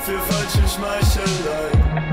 für falsche Schmeichelei.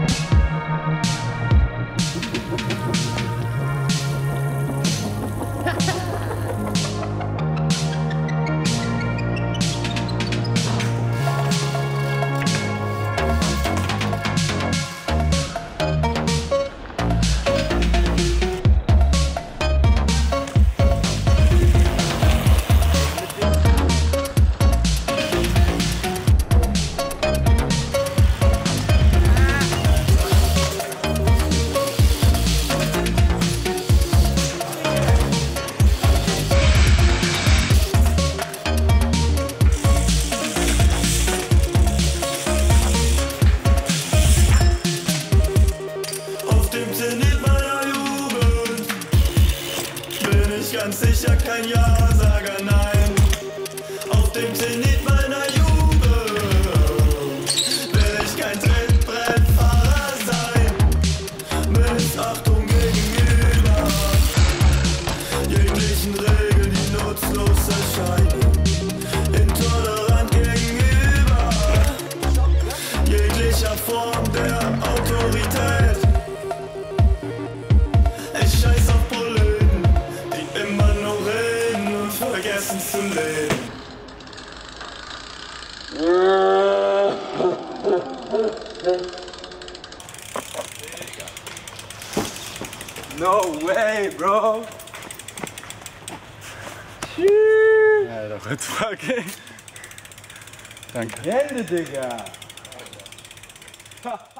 Ganz sicher kein Ja-Sager, nein. Auf dem Zenit meiner Jugend will ich kein Trittbrettfahrer sein. Missachtung gegenüber jeglichen Regeln, die nutzlos erscheinen. Intolerant gegenüber jeglicher Form der Autorität. Ich scheiß auf Proleten, die immer nur reden und vergessen zu leben. No way, bro! Ja, doch jetzt fucking. Danke. Hände, Digga! Ha.